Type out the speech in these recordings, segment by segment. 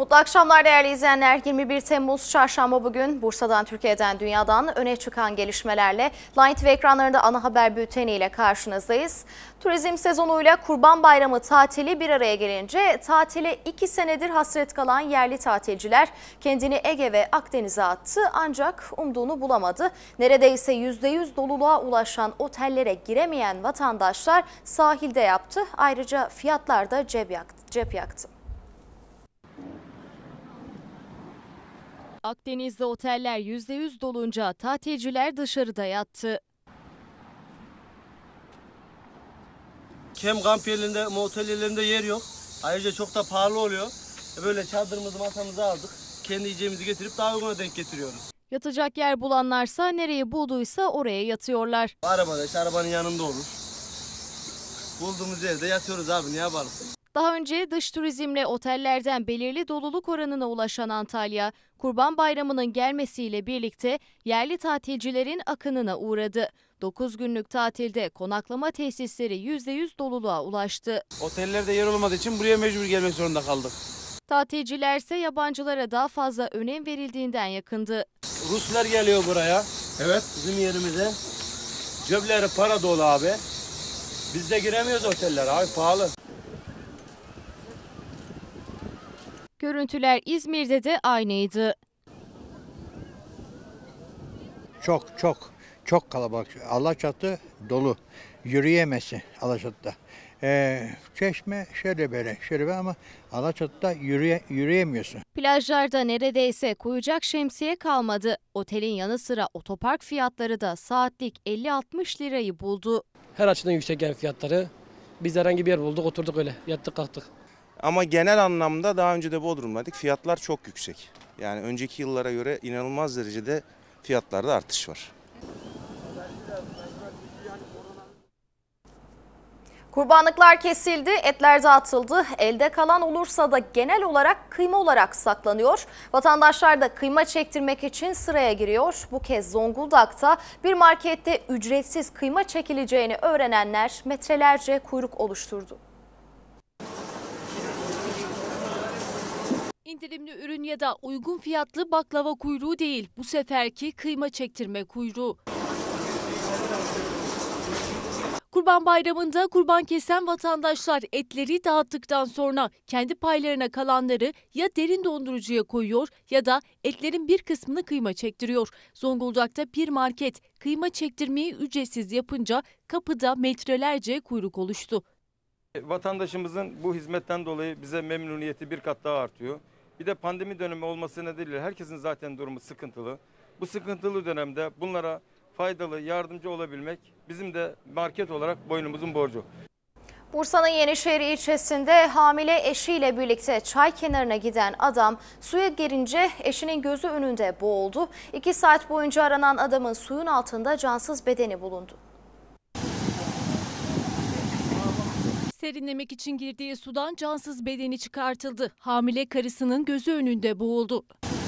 Mutlu akşamlar değerli izleyenler. 21 Temmuz Çarşamba bugün Bursa'dan, Türkiye'den, dünyadan öne çıkan gelişmelerle Line TV ekranlarında ana haber bülteni ile karşınızdayız. Turizm sezonuyla Kurban Bayramı tatili bir araya gelince tatile 2 senedir hasret kalan yerli tatilciler kendini Ege ve Akdeniz'e attı ancak umduğunu bulamadı. Neredeyse %100 doluluğa ulaşan otellere giremeyen vatandaşlar sahilde yaptı. Ayrıca fiyatlar da cep yaktı. Akdeniz'de oteller %100 dolunca tatilciler dışarıda yattı. Hem kamp yerlerinde, motel yerlerinde yer yok. Ayrıca çok da pahalı oluyor. Böyle çadırımızı, masamızı aldık. Kendi yiyeceğimizi getirip daha uyguna denk getiriyoruz. Yatacak yer bulanlarsa nereyi bulduysa oraya yatıyorlar. Arabada işte arabanın yanında olur. Bulduğumuz yerde yatıyoruz abi, ne yapalım? Daha önce dış turizmle otellerden belirli doluluk oranına ulaşan Antalya, Kurban Bayramı'nın gelmesiyle birlikte yerli tatilcilerin akınına uğradı. 9 günlük tatilde konaklama tesisleri %100 doluluğa ulaştı. Otellerde yer olmadığı için buraya mecbur gelmek zorunda kaldık. Tatilcilerse yabancılara daha fazla önem verildiğinden yakındı. Ruslar geliyor buraya. Evet, bizim yerimize. Cepleri para dolu abi. Biz de giremiyoruz oteller abi, pahalı. Görüntüler İzmir'de de aynıydı. Çok kalabalık. Alaçatı dolu. Yürüyemezsin Alaçatı'da. Çeşme şöyle böyle ama Alaçatı'da yürüyemiyorsun. Plajlarda neredeyse koyacak şemsiye kalmadı. Otelin yanı sıra otopark fiyatları da saatlik 50-60 lirayı buldu. Her açıdan yüksek ev fiyatları. Biz herhangi bir yer bulduk, oturduk öyle, yattık kalktık. Ama genel anlamda daha önce de Bodrum'daydık. Fiyatlar çok yüksek. Yani önceki yıllara göre inanılmaz derecede fiyatlarda artış var. Kurbanlıklar kesildi, etler dağıtıldı. Elde kalan olursa da genel olarak kıyma olarak saklanıyor. Vatandaşlar da kıyma çektirmek için sıraya giriyor. Bu kez Zonguldak'ta bir markette ücretsiz kıyma çekileceğini öğrenenler metrelerce kuyruk oluşturdu. İndirimli ürün ya da uygun fiyatlı baklava kuyruğu değil, bu seferki kıyma çektirme kuyruğu. Kurban Bayramı'nda kurban kesen vatandaşlar etleri dağıttıktan sonra kendi paylarına kalanları ya derin dondurucuya koyuyor ya da etlerin bir kısmını kıyma çektiriyor. Zonguldak'ta bir market kıyma çektirmeyi ücretsiz yapınca kapıda metrelerce kuyruk oluştu. Vatandaşımızın bu hizmetten dolayı bize memnuniyeti bir kat daha artıyor. Bir de pandemi dönemi olması nedeniyle herkesin zaten durumu sıkıntılı. Bu sıkıntılı dönemde bunlara faydalı, yardımcı olabilmek bizim de market olarak boynumuzun borcu. Bursa'nın Yenişehir ilçesinde hamile eşiyle birlikte çay kenarına giden adam suya girince eşinin gözü önünde boğuldu. 2 saat boyunca aranan adamın suyun altında cansız bedeni bulundu. Serinlemek için girdiği sudan cansız bedeni çıkartıldı. Hamile karısının gözü önünde boğuldu.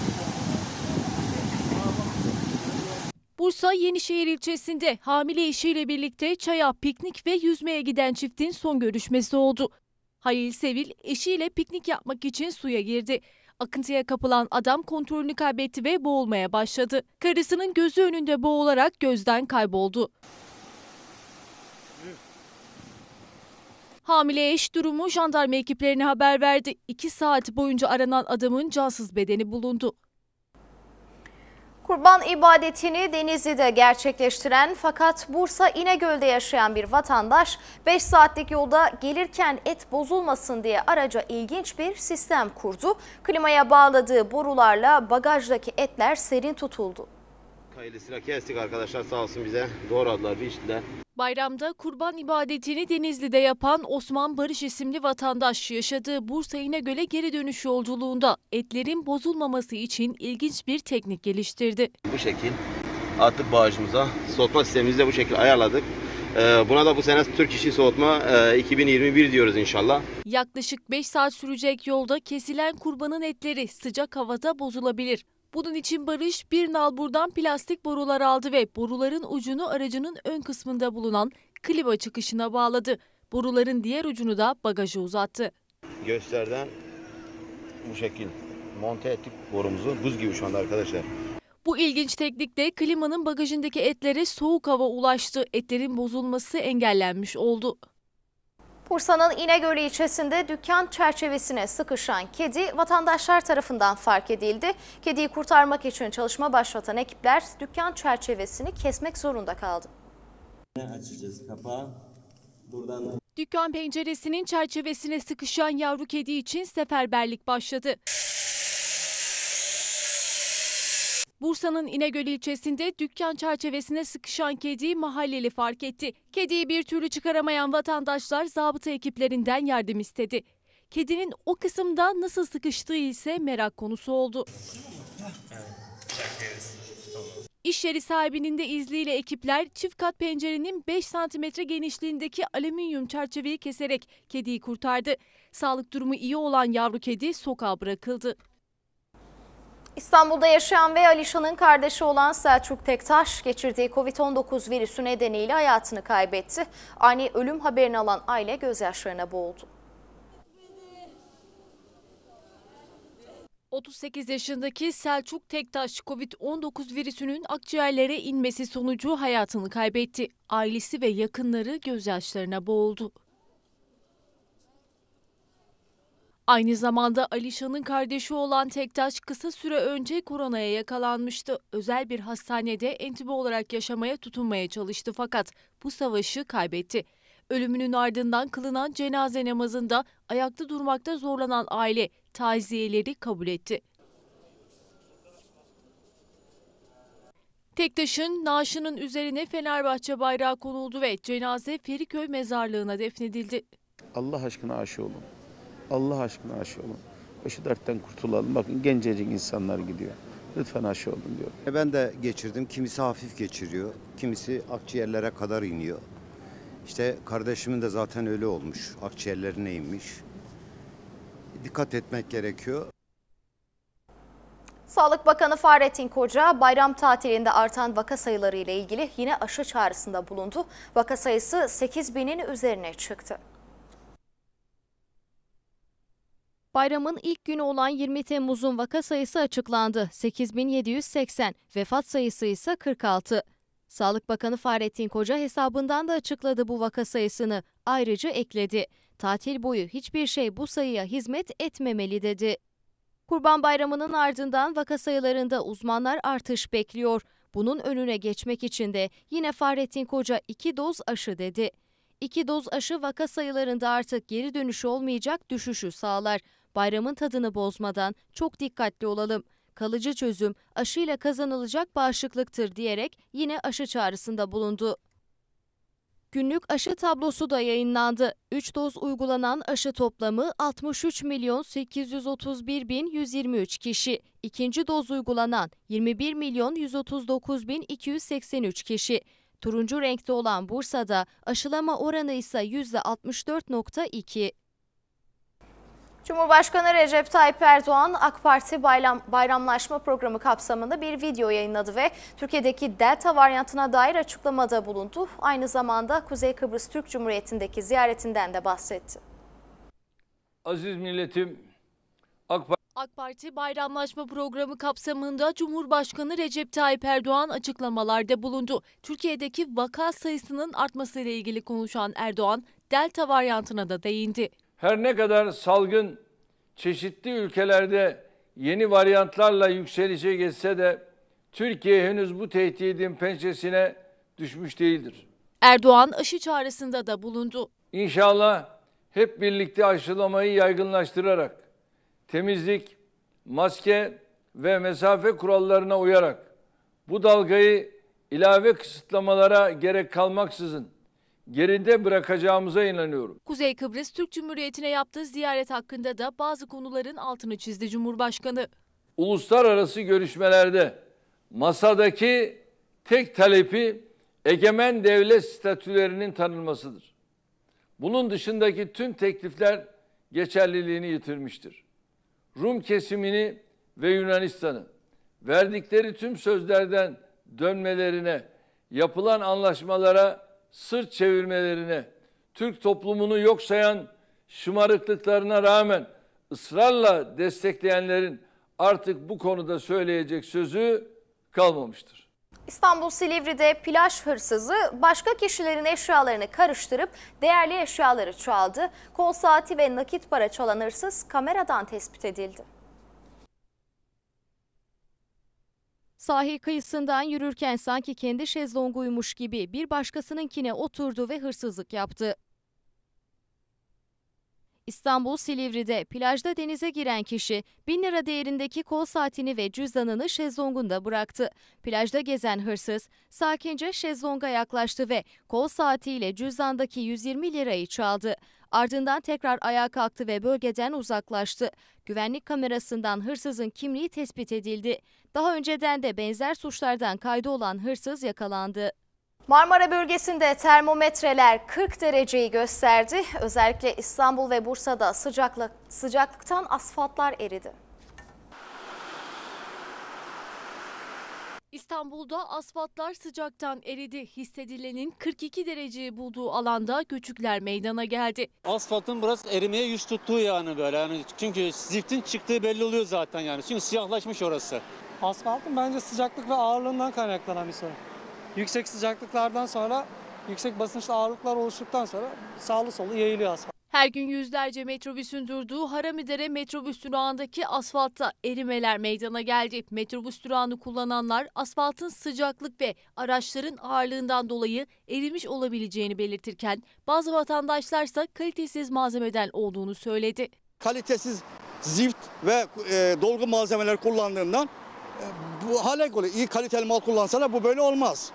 Bursa Yenişehir ilçesinde hamile eşiyle birlikte çaya, piknik ve yüzmeye giden çiftin son görüşmesi oldu. Halil Sevil eşiyle piknik yapmak için suya girdi. Akıntıya kapılan adam kontrolünü kaybetti ve boğulmaya başladı. Karısının gözü önünde boğularak gözden kayboldu. Hamile eş durumu jandarma ekiplerine haber verdi. 2 saat boyunca aranan adamın cansız bedeni bulundu. Kurban ibadetini Denizli'de gerçekleştiren fakat Bursa İnegöl'de yaşayan bir vatandaş 5 saatlik yolda gelirken et bozulmasın diye araca ilginç bir sistem kurdu. Klimaya bağladığı borularla bagajdaki etler serin tutuldu. Hayırlısıyla kestik arkadaşlar, sağ olsun bize doğradılar, biçtiler. Bayramda kurban ibadetini Denizli'de yapan Osman Barış isimli vatandaş yaşadığı Bursa İnegöl'e geri dönüş yolculuğunda etlerin bozulmaması için ilginç bir teknik geliştirdi. Bu şekil atıp bağışımıza soğutma sistemimizi de bu şekilde ayarladık. Buna da bu sene Türk İşi Soğutma 2021 diyoruz inşallah. Yaklaşık 5 saat sürecek yolda kesilen kurbanın etleri sıcak havada bozulabilir. Bunun için Barış bir nalburdan plastik borular aldı ve boruların ucunu aracının ön kısmında bulunan klima çıkışına bağladı. Boruların diğer ucunu da bagaja uzattı. Göğüslerden bu şekil monte ettik borumuzu. Buz gibi şu anda arkadaşlar. Bu ilginç teknikte klimanın bagajındaki etlere soğuk hava ulaştı. Etlerin bozulması engellenmiş oldu. Bursa'nın İnegöl ilçesinde dükkan çerçevesine sıkışan kedi vatandaşlar tarafından fark edildi. Kediyi kurtarmak için çalışma başlatan ekipler dükkan çerçevesini kesmek zorunda kaldı. Açacağız kapağı. Buradan Dükkan penceresinin çerçevesine sıkışan yavru kedi için seferberlik başladı. Bursa'nın İnegöl ilçesinde dükkan çerçevesine sıkışan kediyi mahalleli fark etti. Kediyi bir türlü çıkaramayan vatandaşlar zabıta ekiplerinden yardım istedi. Kedinin o kısımda nasıl sıkıştığı ise merak konusu oldu. İş yeri sahibinin de izniyle ekipler çift kat pencerenin 5 santimetre genişliğindeki alüminyum çerçeveyi keserek kediyi kurtardı. Sağlık durumu iyi olan yavru kedi sokağa bırakıldı. İstanbul'da yaşayan ve Alişan'ın kardeşi olan Selçuk Tektaş geçirdiği Covid-19 virüsü nedeniyle hayatını kaybetti. Ani ölüm haberini alan aile gözyaşlarına boğuldu. 38 yaşındaki Selçuk Tektaş Covid-19 virüsünün akciğerlere inmesi sonucu hayatını kaybetti. Ailesi ve yakınları gözyaşlarına boğuldu. Aynı zamanda Alişan'ın kardeşi olan Tektaş kısa süre önce koronaya yakalanmıştı. Özel bir hastanede entübe olarak yaşamaya tutunmaya çalıştı fakat bu savaşı kaybetti. Ölümünün ardından kılınan cenaze namazında ayakta durmakta zorlanan aile taziyeleri kabul etti. Tektaş'ın naaşının üzerine Fenerbahçe bayrağı konuldu ve cenaze Feriköy mezarlığına defnedildi. Allah aşkına aşı olun. Allah aşkına aşı olun. Şu dertten kurtulalım. Bakın gencecik insanlar gidiyor. Lütfen aşı olun diyor. Ben de geçirdim. Kimisi hafif geçiriyor. Kimisi akciğerlere kadar iniyor. İşte kardeşimin de zaten öyle olmuş. Akciğerlerine inmiş. Dikkat etmek gerekiyor. Sağlık Bakanı Fahrettin Koca bayram tatilinde artan vaka sayıları ile ilgili yine aşı çağrısında bulundu. Vaka sayısı 8.000'in üzerine çıktı. Bayramın ilk günü olan 20 Temmuz'un vaka sayısı açıklandı. 8.780, vefat sayısı ise 46. Sağlık Bakanı Fahrettin Koca hesabından da açıkladı bu vaka sayısını. Ayrıca ekledi. Tatil boyu hiçbir şey bu sayıya hizmet etmemeli dedi. Kurban Bayramı'nın ardından vaka sayılarında uzmanlar artış bekliyor. Bunun önüne geçmek için de yine Fahrettin Koca 2 doz aşı dedi. 2 doz aşı vaka sayılarında artık geri dönüş olmayacak düşüşü sağlar. Bayramın tadını bozmadan çok dikkatli olalım. Kalıcı çözüm aşıyla kazanılacak bağışıklıktır diyerek yine aşı çağrısında bulundu. Günlük aşı tablosu da yayınlandı. 3 doz uygulanan aşı toplamı 63.831.123 kişi. 2. doz uygulanan 21.139.283 kişi. Turuncu renkte olan Bursa'da aşılama oranı ise %64.2. Cumhurbaşkanı Recep Tayyip Erdoğan AK Parti bayramlaşma programı kapsamında bir video yayınladı ve Türkiye'deki Delta varyantına dair açıklamada bulundu. Aynı zamanda Kuzey Kıbrıs Türk Cumhuriyeti'ndeki ziyaretinden de bahsetti. Aziz milletim, AK Parti bayramlaşma programı kapsamında Cumhurbaşkanı Recep Tayyip Erdoğan açıklamalarda bulundu. Türkiye'deki vaka sayısının artmasıyla ilgili konuşan Erdoğan, Delta varyantına da değindi. her ne kadar salgın çeşitli ülkelerde yeni varyantlarla yükselişe geçse de Türkiye henüz bu tehdidin pençesine düşmüş değildir. Erdoğan aşı çağrısında da bulundu. İnşallah hep birlikte aşılamayı yaygınlaştırarak, temizlik, maske ve mesafe kurallarına uyarak bu dalgayı ilave kısıtlamalara gerek kalmaksızın geride bırakacağımıza inanıyorum. Kuzey Kıbrıs Türk Cumhuriyeti'ne yaptığı ziyaret hakkında da bazı konuların altını çizdi Cumhurbaşkanı. Uluslararası görüşmelerde masadaki tek talebi egemen devlet statülerinin tanınmasıdır. Bunun dışındaki tüm teklifler geçerliliğini yitirmiştir. Rum kesimini ve Yunanistan'ı verdikleri tüm sözlerden dönmelerine, yapılan anlaşmalara sırt çevirmelerine, Türk toplumunu yok sayan şımarıklıklarına rağmen ısrarla destekleyenlerin artık bu konuda söyleyecek sözü kalmamıştır. İstanbul Silivri'de plaj hırsızı başka kişilerin eşyalarını karıştırıp değerli eşyaları çaldı. Kol saati ve nakit para çalan hırsız kameradan tespit edildi. Sahil kıyısından yürürken sanki kendi şezlonguymuş gibi bir başkasınınkine oturdu ve hırsızlık yaptı. İstanbul Silivri'de plajda denize giren kişi 1000 lira değerindeki kol saatini ve cüzdanını şezlongunda bıraktı. Plajda gezen hırsız sakince şezlonga yaklaştı ve kol saatiyle cüzdandaki 120 lirayı çaldı. Ardından tekrar ayağa kalktı ve bölgeden uzaklaştı. Güvenlik kamerasından hırsızın kimliği tespit edildi. Daha önceden de benzer suçlardan kaydı olan hırsız yakalandı. Marmara bölgesinde termometreler 40 dereceyi gösterdi. Özellikle İstanbul ve Bursa'da sıcaklıktan asfaltlar eridi. İstanbul'da asfaltlar sıcaktan eridi. Hissedilenin 42 dereceyi bulduğu alanda göçükler meydana geldi. Asfaltın biraz erimeye yüz tuttuğu yani böyle. Yani çünkü ziftin çıktığı belli oluyor zaten yani. Çünkü siyahlaşmış orası. Asfaltın bence sıcaklık ve ağırlığından kaynaklanan bir sorun. Yüksek sıcaklıklardan sonra, yüksek basınçlı ağırlıklar oluştuktan sonra sağlı solu yayılıyor asfalt. Her gün yüzlerce metrobüsün durduğu Haramidere metrobüs durağındaki asfaltta erimeler meydana geldi. Metrobüs durağını kullananlar asfaltın sıcaklık ve araçların ağırlığından dolayı erimiş olabileceğini belirtirken bazı vatandaşlarsa kalitesiz malzemeden olduğunu söyledi. Kalitesiz zift ve dolgu malzemeler kullandığından bu hale geliyor. İyi kaliteli mal kullansalar bu böyle olmaz.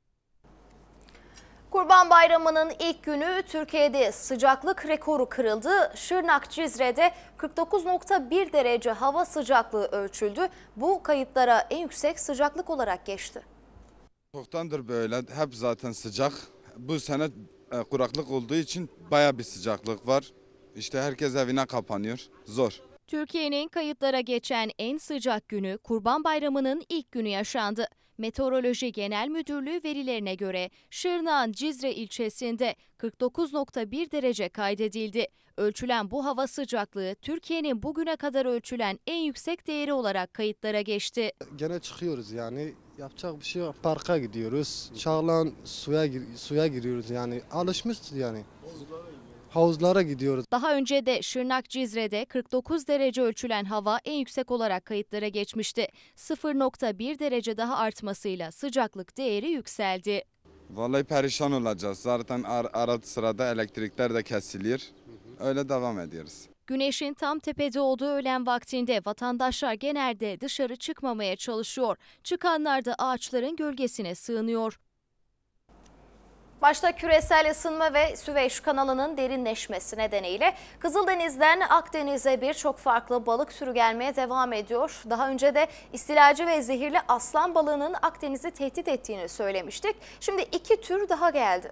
Kurban Bayramı'nın ilk günü Türkiye'de sıcaklık rekoru kırıldı. Şırnak Cizre'de 49,1 derece hava sıcaklığı ölçüldü. Bu kayıtlara en yüksek sıcaklık olarak geçti. Çoktandır böyle, hep zaten sıcak. Bu sene kuraklık olduğu için baya bir sıcaklık var. İşte herkes evine kapanıyor, zor. Türkiye'nin kayıtlara geçen en sıcak günü Kurban Bayramı'nın ilk günü yaşandı. Meteoroloji Genel Müdürlüğü verilerine göre Şırnak'ın Cizre ilçesinde 49,1 derece kaydedildi. Ölçülen bu hava sıcaklığı Türkiye'nin bugüne kadar ölçülen en yüksek değeri olarak kayıtlara geçti. Gene çıkıyoruz yani yapacak bir şey yok. Parka gidiyoruz. Çağlayan suya giriyoruz yani alışmışız yani. Havuzlara gidiyoruz. Daha önce de Şırnak Cizre'de 49 derece ölçülen hava en yüksek olarak kayıtlara geçmişti. 0,1 derece daha artmasıyla sıcaklık değeri yükseldi. Vallahi perişan olacağız. Zaten arada sırada elektrikler de kesiliyor. Öyle devam ediyoruz. Güneşin tam tepede olduğu öğlen vaktinde vatandaşlar genelde dışarı çıkmamaya çalışıyor. Çıkanlar da ağaçların gölgesine sığınıyor. Başta küresel ısınma ve Süveyş kanalının derinleşmesi nedeniyle Kızıldeniz'den Akdeniz'e birçok farklı balık türü gelmeye devam ediyor. Daha önce de istilacı ve zehirli aslan balığının Akdeniz'i tehdit ettiğini söylemiştik. Şimdi 2 tür daha geldi.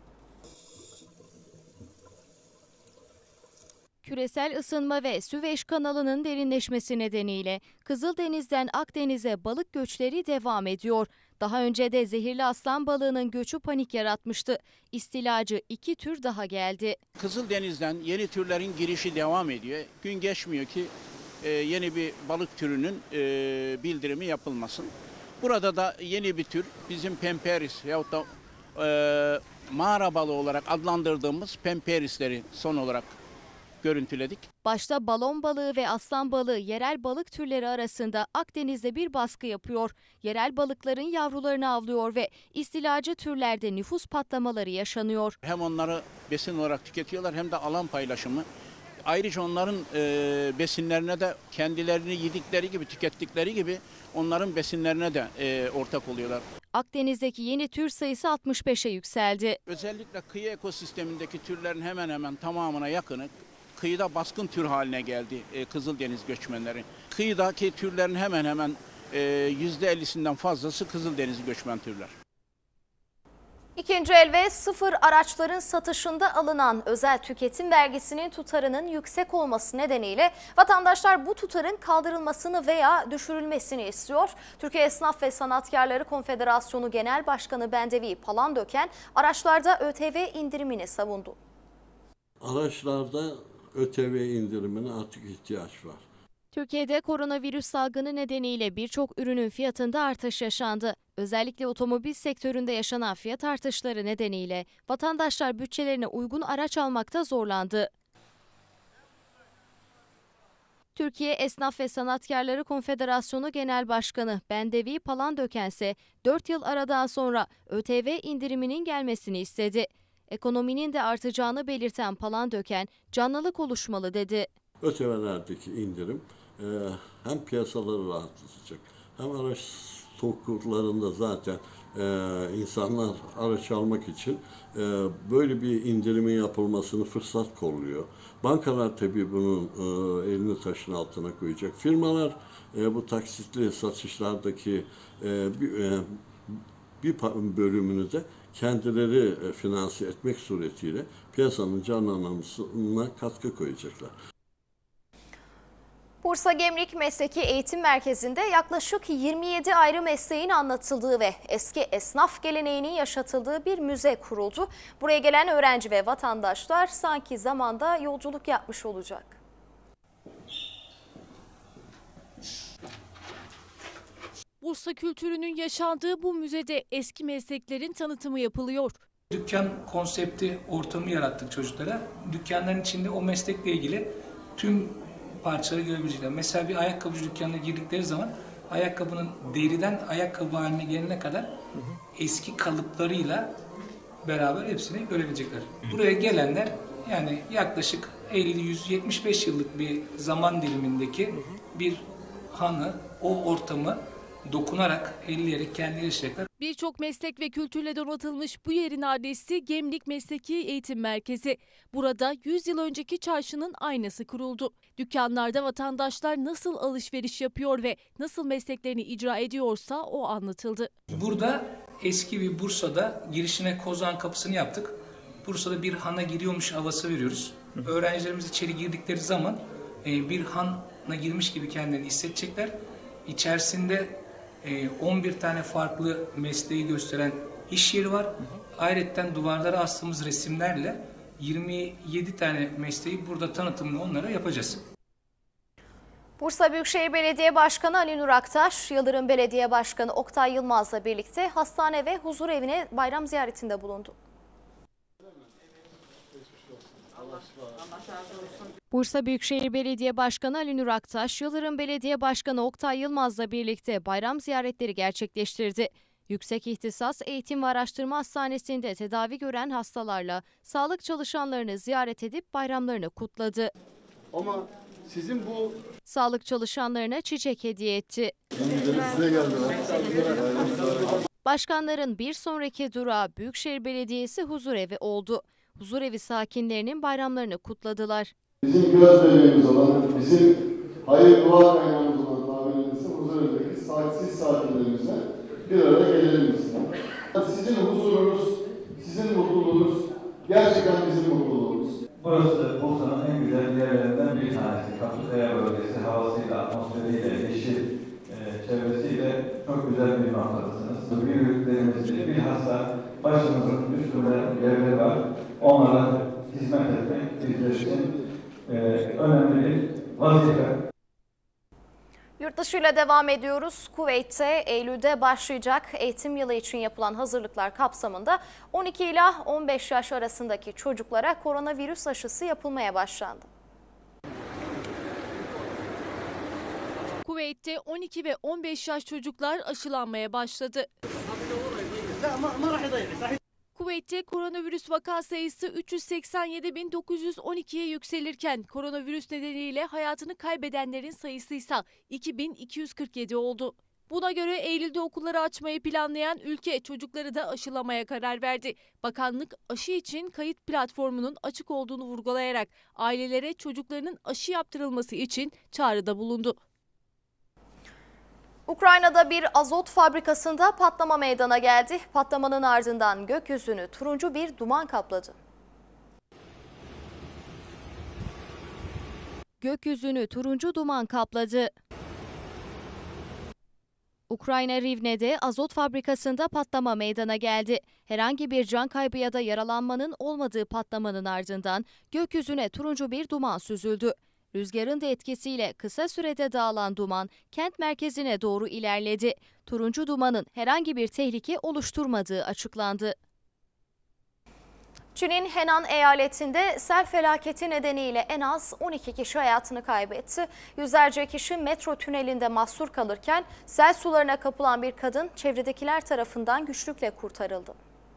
Küresel ısınma ve Süveyş kanalının derinleşmesi nedeniyle Kızıldeniz'den Akdeniz'e balık göçleri devam ediyor. Daha önce de zehirli aslan balığının göçü panik yaratmıştı. İstilacı 2 tür daha geldi. Kızıldeniz'den yeni türlerin girişi devam ediyor. Gün geçmiyor ki yeni bir balık türünün bildirimi yapılmasın. Burada da yeni bir tür bizim pemperis yahut da mağara balığı olarak adlandırdığımız pemperisleri son olarak görüntüledik. Başta balon balığı ve aslan balığı yerel balık türleri arasında Akdeniz'de bir baskı yapıyor. Yerel balıkların yavrularını avlıyor ve istilacı türlerde nüfus patlamaları yaşanıyor. Hem onları besin olarak tüketiyorlar hem de alan paylaşımı. Ayrıca onların besinlerine de kendilerini yedikleri gibi, tükettikleri gibi onların besinlerine de ortak oluyorlar. Akdeniz'deki yeni tür sayısı 65'e yükseldi. Özellikle kıyı ekosistemindeki türlerin hemen hemen tamamına yakını kıyıda baskın tür haline geldi Kızıldeniz göçmenleri. Kıyıdaki türlerin hemen hemen %50'sinden fazlası Kızıldeniz göçmen türler. İkinci el ve sıfır araçların satışında alınan özel tüketim vergisinin tutarının yüksek olması nedeniyle vatandaşlar bu tutarın kaldırılmasını veya düşürülmesini istiyor. Türkiye Esnaf ve Sanatkarları Konfederasyonu Genel Başkanı Bendevi Palandöken araçlarda ÖTV indirimini savundu. Araçlarda ÖTV indirimine artık ihtiyaç var. Türkiye'de koronavirüs salgını nedeniyle birçok ürünün fiyatında artış yaşandı. Özellikle otomobil sektöründe yaşanan fiyat artışları nedeniyle vatandaşlar bütçelerine uygun araç almakta zorlandı. Türkiye Esnaf ve Sanatkarları Konfederasyonu Genel Başkanı Bendevi Palandöken ise 4 yıl aradan sonra ÖTV indiriminin gelmesini istedi. Ekonominin de artacağını belirten Palandöken, canlılık oluşmalı dedi. ÖTV'lerdeki indirim hem piyasaları rahatlatacak hem araç stoklarında zaten insanlar araç almak için böyle bir indirimin yapılmasını fırsat kolluyor. Bankalar tabii bunun elini taşın altına koyacak. Firmalar bu taksitli satışlardaki bir bölümünü de kendileri finanse etmek suretiyle piyasanın canlanmasına katkı koyacaklar. Bursa Gemlik Mesleki Eğitim Merkezi'nde yaklaşık 27 ayrı mesleğin anlatıldığı ve eski esnaf geleneğinin yaşatıldığı bir müze kuruldu. Buraya gelen öğrenci ve vatandaşlar sanki zamanda yolculuk yapmış olacak. Bursa kültürünün yaşandığı bu müzede eski mesleklerin tanıtımı yapılıyor. Dükkan konsepti ortamı yarattık çocuklara. Dükkanların içinde o meslekle ilgili tüm parçaları görebilecekler. Mesela bir ayakkabıcı dükkanına girdikleri zaman ayakkabının deriden ayakkabı haline gelene kadar eski kalıplarıyla beraber hepsini görebilecekler. Buraya gelenler yani yaklaşık 50-100-75 yıllık bir zaman dilimindeki bir hanı, o ortamı dokunarak, elleyerek kendileri yaşayacaklar. Birçok meslek ve kültürle donatılmış bu yerin adresi Gemlik Mesleki Eğitim Merkezi. Burada 100 yıl önceki çarşının aynası kuruldu. Dükkanlarda vatandaşlar nasıl alışveriş yapıyor ve nasıl mesleklerini icra ediyorsa o anlatıldı. Burada eski bir Bursa'da girişine Kozan kapısını yaptık. Bursa'da bir hana giriyormuş havası veriyoruz. Öğrencilerimiz içeri girdikleri zaman bir hana girmiş gibi kendilerini hissedecekler. İçerisinde 11 tane farklı mesleği gösteren iş yeri var. Ayrıca duvarlara astığımız resimlerle 27 tane mesleği burada tanıtımını onlara yapacağız. Bursa Büyükşehir Belediye Başkanı Ali Nur Aktaş, Yıldırım Belediye Başkanı Oktay Yılmaz'la birlikte hastane ve huzur evine bayram ziyaretinde bulundu. Bursa Büyükşehir Belediye Başkanı Ali Nur Aktaş, Yıldırım Belediye Başkanı Oktay Yılmaz'la birlikte bayram ziyaretleri gerçekleştirdi. Yüksek İhtisas Eğitim ve Araştırma Hastanesi'nde tedavi gören hastalarla sağlık çalışanlarını ziyaret edip bayramlarını kutladı. Ama sizin bu sağlık çalışanlarına çiçek hediye etti. Başkanların bir sonraki durağı Büyükşehir Belediyesi Huzurevi oldu. Huzurevi sakinlerinin bayramlarını kutladılar. Bizim göz bebeğimiz olan, bizim hayır dua kaynağımız olan tabirimizi Huzurevi'deki siz sakinlerimizle bir arada gelelim istedim. Sizin huzurunuz, sizin mutluluğunuz gerçekten bizim mutluluğumuz. Burası Bursa'nın en güzel yerlerinden bir tanesi. Kaplıkaya bölgesi havasıyla, atmosferiyle, yeşil çevresiyle çok güzel bir noktadasınız. Büyüklerimizi bilhassa başımızın üstünde yerleri var. Onlara hizmet etmek bizler için önemli bir vazife. Yurtdışıyla devam ediyoruz. Kuveyt'te Eylül'de başlayacak eğitim yılı için yapılan hazırlıklar kapsamında 12 ila 15 yaş arasındaki çocuklara koronavirüs aşısı yapılmaya başlandı. Kuveyt'te 12 ve 15 yaş çocuklar aşılanmaya başladı. Kuveyt'te koronavirüs vaka sayısı 387.912'ye yükselirken koronavirüs nedeniyle hayatını kaybedenlerin sayısı ise 2.247 oldu. Buna göre Eylül'de okulları açmayı planlayan ülke çocukları da aşılamaya karar verdi. Bakanlık aşı için kayıt platformunun açık olduğunu vurgulayarak ailelere çocuklarının aşı yaptırılması için çağrıda bulundu. Ukrayna'da bir azot fabrikasında patlama meydana geldi. Patlamanın ardından gökyüzünü turuncu bir duman kapladı. Gökyüzünü turuncu duman kapladı. Ukrayna Rivne'de azot fabrikasında patlama meydana geldi. Herhangi bir can kaybı ya da yaralanmanın olmadığı patlamanın ardından gökyüzüne turuncu bir duman süzüldü. Rüzgarın da etkisiyle kısa sürede dağılan duman kent merkezine doğru ilerledi. Turuncu dumanın herhangi bir tehlike oluşturmadığı açıklandı. Çin'in Henan eyaletinde sel felaketi nedeniyle en az 12 kişi hayatını kaybetti. Yüzlerce kişi metro tünelinde mahsur kalırken sel sularına kapılan bir kadın çevredekiler tarafından güçlükle kurtarıldı.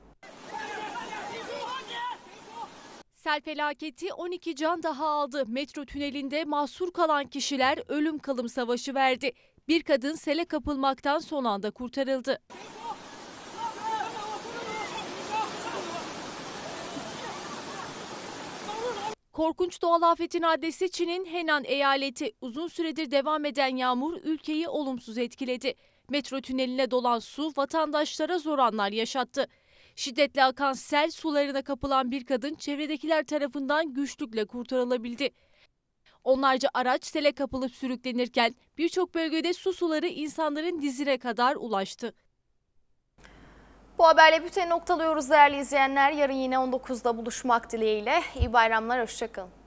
Sel felaketi 12 can daha aldı. Metro tünelinde mahsur kalan kişiler ölüm kalım savaşı verdi. Bir kadın sele kapılmaktan son anda kurtarıldı. Korkunç doğal afetin adresi Çin'in Henan eyaleti. Uzun süredir devam eden yağmur ülkeyi olumsuz etkiledi. Metro tüneline dolan su vatandaşlara zor anlar yaşattı. Şiddetle akan sel sularına kapılan bir kadın çevredekiler tarafından güçlükle kurtarılabildi. Onlarca araç sele kapılıp sürüklenirken birçok bölgede su suları insanların dizine kadar ulaştı. Bu haberle bülteni noktalıyoruz değerli izleyenler. Yarın yine 19'da buluşmak dileğiyle. İyi bayramlar, hoşça kalın.